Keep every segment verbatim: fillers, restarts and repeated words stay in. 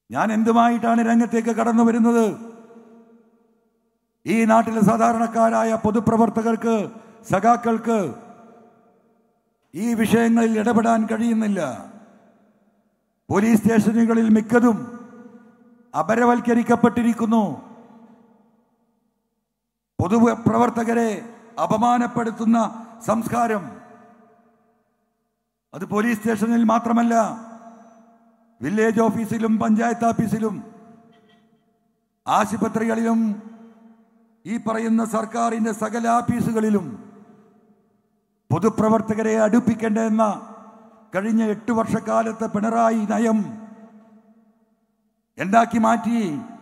ഞാൻ എന്തുമായിട്ടാണ് രംഗത്തേക്ക് കടന്നു വരുന്നത്? ഈ നാട്ടിലെ സാധാരണക്കാരായ പൊതുപ്രവർത്തകർക്ക്, സഖാക്കൾക്ക് ഈ വിഷയങ്ങളിൽ ഇടപെടാൻ കഴിയുന്നില്ല. പോലീസ് സ്റ്റേഷനുകളിൽ മിക്കതും അപരവൽക്കരിക്കപ്പെട്ടിരിക്കുന്നു. പൊതുപ്രവർത്തകരെ അപമാനപ്പെടുത്തുന്ന സംസ്കാരം അത് പോലീസ് സ്റ്റേഷനിൽ മാത്രമല്ല, വില്ലേജ് ഓഫീസിലും പഞ്ചായത്ത് ഓഫീസിലും ആശുപത്രികളിലും ഈ പറയുന്ന സർക്കാരിന്റെ സകല ഓഫീസുകളിലും പൊതുപ്രവർത്തകരെ അടുപ്പിക്കേണ്ടെന്ന കഴിഞ്ഞ എട്ട് വർഷക്കാലത്തെ പിണറായി നയം എന്താക്കി മാറ്റി?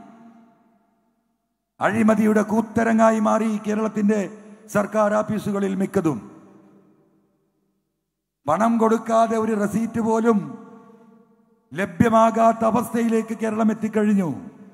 അഴിമതിയുടെ കൂത്തരങ്ങായി മാറി കേരളത്തിന്റെ സർക്കാർ ഓഫീസുകളിൽ മിക്കതും. പണം കൊടുക്കാതെ ഒരു റെസീറ്റ് പോലും ലഭ്യമാകാത്ത അവസ്ഥയിലേക്ക് കേരളം എത്തിക്കഴിഞ്ഞു.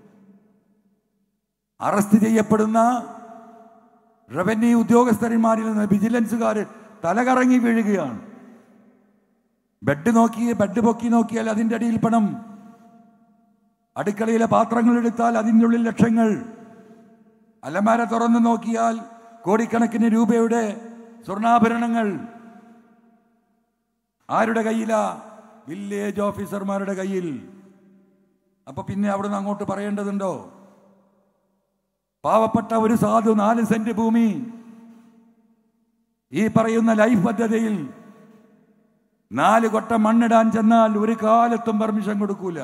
അറസ്റ്റ് ചെയ്യപ്പെടുന്ന റവന്യൂ ഉദ്യോഗസ്ഥന്മാരിൽ നിന്ന് വിജിലൻസുകാർ തലകറങ്ങി വീഴുകയാണ്. ബെഡ് നോക്കി ബെഡ് പൊക്കി നോക്കിയാൽ അതിൻ്റെ അടിയിൽ പണം, അടുക്കളയിലെ പാത്രങ്ങൾ എടുത്താൽ അതിൻ്റെ ഉള്ളിൽ ലക്ഷങ്ങൾ, അലമാര തുറന്നു നോക്കിയാൽ കോടിക്കണക്കിന് രൂപയുടെ സ്വർണ്ണാഭരണങ്ങൾ. ആരുടെ കയ്യിലാ? വില്ലേജ് ഓഫീസർമാരുടെ കയ്യിൽ. അപ്പൊ പിന്നെ അവിടുന്ന് അങ്ങോട്ട് പറയേണ്ടതുണ്ടോ? പാവപ്പെട്ട ഒരു സാധു നാല് സെന്റ് ഭൂമി ഈ പറയുന്ന ലൈഫ് പദ്ധതിയിൽ നാല് കൊട്ട മണ്ണിടാൻ ചെന്നാൽ ഒരു കാലത്തും പെർമിഷൻ കൊടുക്കൂല.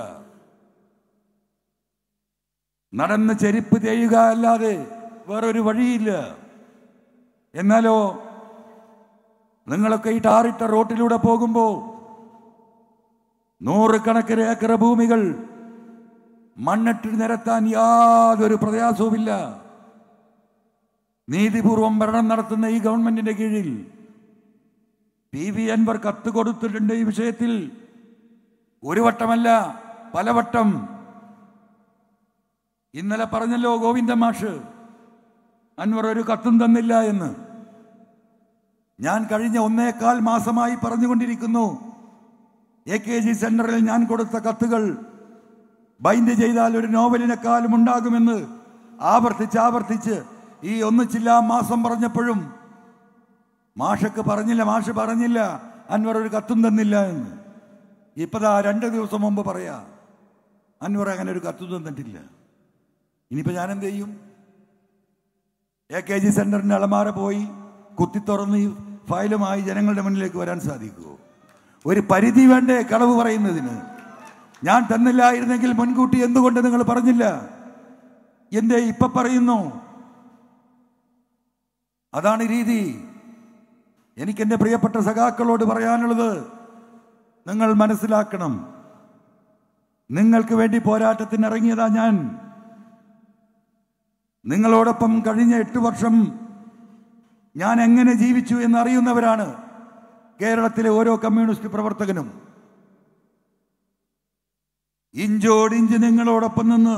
നടന്ന് ചെരുപ്പ് ചെയ്യുക അല്ലാതെ വേറൊരു വഴിയില്ല. എന്നാലോ നിങ്ങളൊക്കെ ഈ ടാറിട്ട റോട്ടിലൂടെ പോകുമ്പോ നൂറുകണക്കിന് ഏക്കർ ഭൂമികൾ മണ്ണിട്ട് നിരത്താൻ യാതൊരു പ്രയാസവുമില്ല. നീതിപൂർവം ഭരണം നടത്തുന്ന ഈ ഗവൺമെന്റിന്റെ കീഴിൽ പി വി അൻവർ കത്ത് കൊടുത്തിട്ടുണ്ട് ഈ വിഷയത്തിൽ. ഒരു വട്ടമല്ല, പലവട്ടം. ഇന്നലെ പറഞ്ഞല്ലോ ഗോവിന്ദ മാഷ്, അൻവർ ഒരു കത്തും തന്നില്ല എന്ന്. ഞാൻ കഴിഞ്ഞ ഒന്നേകാൽ മാസമായി പറഞ്ഞുകൊണ്ടിരിക്കുന്നു, എ കെ ജി സെന്ററിൽ ഞാൻ കൊടുത്ത കത്തുകൾ ബൈൻഡ് ചെയ്താൽ ഒരു നോവലിനെക്കാളും ഉണ്ടാകുമെന്ന് ആവർത്തിച്ച് ആവർത്തിച്ച് ഈ ഒന്നിച്ചില്ല മാസം പറഞ്ഞപ്പോഴും മാഷക്ക് പറഞ്ഞില്ല, മാഷ് പറഞ്ഞില്ല അൻവർ ഒരു കത്തും തന്നില്ല എന്ന്. ഇപ്പതാ രണ്ട് ദിവസം മുമ്പ് പറയാ അൻവർ അങ്ങനെ ഒരു കത്തും തന്നിട്ടില്ല. ഇനിയിപ്പോൾ ഞാൻ എന്ത് ചെയ്യും? എ കെ ജി സെന്ററിന്റെ അളമാര പോയി കുത്തി തുറന്ന് ഈ ഫയലുമായി ജനങ്ങളുടെ മുന്നിലേക്ക് വരാൻ സാധിക്കുമോ? ഒരു പരിധി വേണ്ടേ കളവ് പറയുന്നതിന്? ഞാൻ തന്നില്ലായിരുന്നെങ്കിൽ മുൻകൂട്ടി എന്തുകൊണ്ട് നിങ്ങൾ പറഞ്ഞില്ല? എന്തേ ഇപ്പൊ പറയുന്നു? അതാണ് രീതി. എനിക്കെന്റെ പ്രിയപ്പെട്ട സഖാക്കളോട് പറയാനുള്ളത്, നിങ്ങൾ മനസ്സിലാക്കണം, നിങ്ങൾക്ക് വേണ്ടി പോരാട്ടത്തിന് ഇറങ്ങിയതാ ഞാൻ. നിങ്ങളോടൊപ്പം കഴിഞ്ഞ എട്ട് വർഷം ഞാൻ എങ്ങനെ ജീവിച്ചു എന്നറിയുന്നവരാണ് കേരളത്തിലെ ഓരോ കമ്മ്യൂണിസ്റ്റ് പ്രവർത്തകനും. ഇഞ്ചോടിഞ്ച് നിങ്ങളോടൊപ്പം നിന്ന്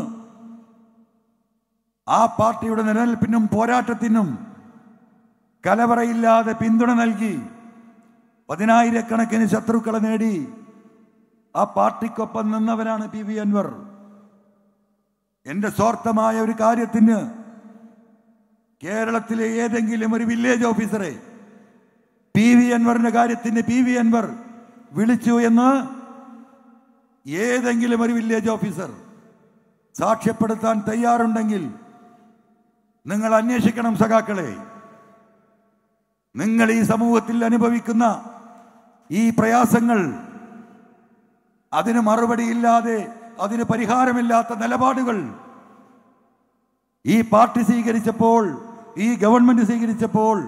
ആ പാർട്ടിയുടെ നിലനിൽപ്പിനും പോരാട്ടത്തിനും കലവറയില്ലാതെ പിന്തുണ നൽകി പതിനായിരക്കണക്കിന് ശത്രുക്കളെ നേടി ആ പാർട്ടിക്കൊപ്പം നിന്നവനാണ് പി വി അൻവർ. എന്റെ സ്വാർത്ഥമായ ഒരു കാര്യത്തിന് കേരളത്തിലെ ഏതെങ്കിലും ഒരു വില്ലേജ് ഓഫീസറെ പി വി അൻവറിന്റെ കാര്യത്തിന് പി വി അൻവർ വിളിച്ചു എന്ന് ഏതെങ്കിലും ഒരു വില്ലേജ് ഓഫീസർ സാക്ഷ്യപ്പെടുത്താൻ തയ്യാറുണ്ടെങ്കിൽ നിങ്ങൾ അന്വേഷിക്കണം സഖാക്കളെ. നിങ്ങൾ ഈ സമൂഹത്തിൽ അനുഭവിക്കുന്ന ഈ പ്രയാസങ്ങൾ, അതിന് മറുപടിയില്ലാതെ, അതിന് പരിഹാരമില്ലാത്ത നിലപാടുകൾ ഈ പാർട്ടി സ്വീകരിച്ചപ്പോൾ, ഈ ഗവൺമെന്റ് സ്വീകരിച്ചപ്പോൾ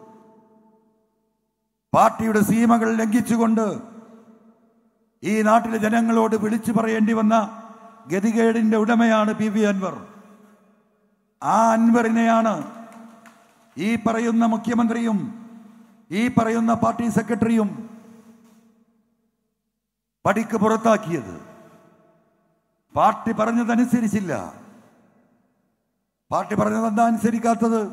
പാർട്ടിയുടെ സീമകൾ ലംഘിച്ചുകൊണ്ട് ഈ നാട്ടിലെ ജനങ്ങളോട് വിളിച്ചു പറയേണ്ടി വന്ന ഗതികേടിന്റെ ഉടമയാണ് പി വി അൻവർ. ആ അൻവറിനെയാണ് ഈ പറയുന്ന മുഖ്യമന്ത്രിയും ഈ പറയുന്ന പാർട്ടി സെക്രട്ടറിയും പടിക്ക് പുറത്താക്കിയത്. പാർട്ടി പറഞ്ഞതനുസരിച്ചില്ല. പാർട്ടി പറഞ്ഞതെന്താ അനുസരിക്കാത്തത്?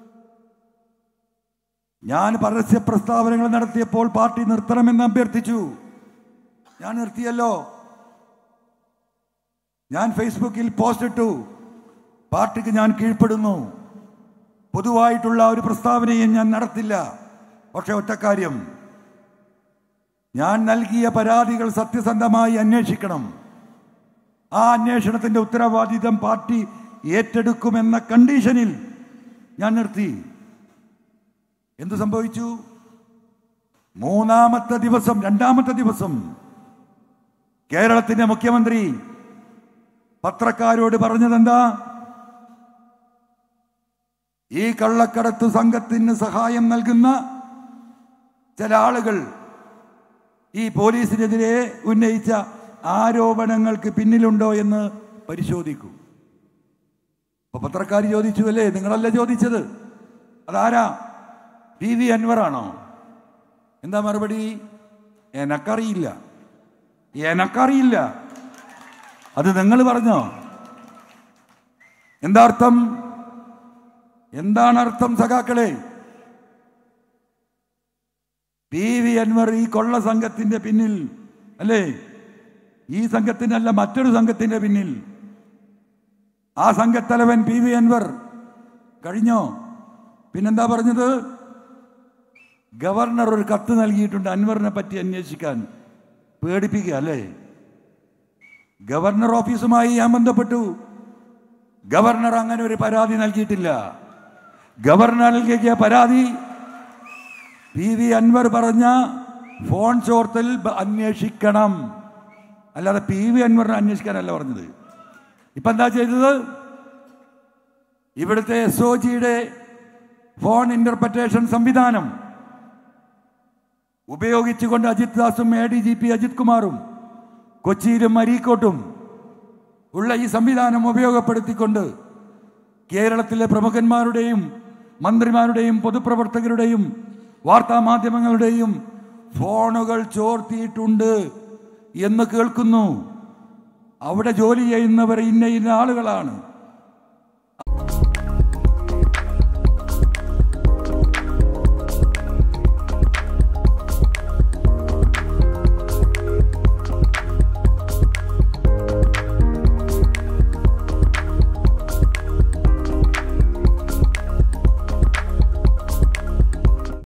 ഞാൻ പരസ്യ പ്രസ്താവനകൾ നടത്തിയപ്പോൾ പാർട്ടി നിർത്തണമെന്ന് അഭ്യർത്ഥിച്ചു. ഞാൻ നിർത്തിയല്ലോ. ഞാൻ ഫേസ്ബുക്കിൽ പോസ്റ്റ് ഇട്ടു, പാർട്ടിക്ക് ഞാൻ കീഴ്പ്പെടുന്നു, പൊതുവായിട്ടുള്ള ഒരു പ്രസ്താവനയും ഞാൻ നടത്തില്ല. പക്ഷെ ഒറ്റക്കാര്യം, ഞാൻ നൽകിയ പരാതികൾ സത്യസന്ധമായി അന്വേഷിക്കണം. ആ അന്വേഷണത്തിന്റെ ഉത്തരവാദിത്തം പാർട്ടി ഏറ്റെടുക്കുമെന്ന കണ്ടീഷനിൽ ഞാൻ നിർത്തി. എന്തു സംഭവിച്ചു? മൂന്നാമത്തെ ദിവസം രണ്ടാമത്തെ ദിവസം കേരളത്തിന്റെ മുഖ്യമന്ത്രി പത്രക്കാരോട് പറഞ്ഞതെന്താ? ഈ കള്ളക്കടത്ത് സംഘത്തിന് സഹായം നൽകുന്ന ചില ആളുകൾ ഈ പോലീസിനെതിരെ ഉന്നയിച്ച ആരോപണങ്ങൾക്ക് പിന്നിലുണ്ടോ എന്ന് പരിശോധിക്കൂ. അപ്പൊ പത്രക്കാർ ചോദിച്ചു, അല്ലേ, നിങ്ങളല്ല ചോദിച്ചത്, അതാരാ? പി വി അൻവറാണോ? എന്താ മറുപടി? എനക്കറിയില്ല, എനക്കറിയില്ല. അത് നിങ്ങൾ പറഞ്ഞോ? എന്താ അർത്ഥം? എന്താണ് അർത്ഥം സഖാക്കളെ? പി വി അൻവർ ഈ കൊള്ള സംഘത്തിന്റെ പിന്നിൽ അല്ലേ? ഈ സംഘത്തിനല്ല, മറ്റൊരു സംഘത്തിന്റെ പിന്നിൽ. ആ സംഘത്തലവൻ പി വി അൻവർ കഴിഞ്ഞോ? പിന്നെന്താ പറഞ്ഞത്? ഗവർണർ ഒരു കത്ത് നൽകിയിട്ടുണ്ട് അൻവറിനെ പറ്റി അന്വേഷിക്കാൻ. പേടിപ്പിക്കുക അല്ലേ? ഗവർണർ ഓഫീസുമായി ഞാൻ ബന്ധപ്പെട്ടു. ഗവർണർ അങ്ങനെ ഒരു പരാതി നൽകിയിട്ടില്ല. ഗവർണർ നൽകിയ പരാതി പി വി അൻവർ പറഞ്ഞ ഫോൺ ചോർത്തൽ അന്വേഷിക്കണം, അല്ലാതെ പി വി അൻവറിനെ അന്വേഷിക്കാനല്ല പറഞ്ഞത്. ഇപ്പൊ എന്താ ചെയ്തത്? ഇവിടുത്തെ എസ് ഒ ജിയുടെ ഫോൺ ഇന്റർപ്രറ്റേഷൻ സംവിധാനം ഉപയോഗിച്ചുകൊണ്ട് അജിത് ദാസും A D G P Ajith കുമാറും കൊച്ചിയിലും അരീക്കോട്ടും ഉള്ള ഈ സംവിധാനം ഉപയോഗപ്പെടുത്തിക്കൊണ്ട് കേരളത്തിലെ പ്രമുഖന്മാരുടെയും മന്ത്രിമാരുടെയും പൊതുപ്രവർത്തകരുടെയും വാർത്താമാധ്യമങ്ങളുടെയും ഫോണുകൾ ചോർത്തിയിട്ടുണ്ട് എന്ന് കേൾക്കുന്നു. അവിടെ ജോലി ചെയ്യുന്നവർ ഇന്ന ഇന്ന ആളുകളാണ്.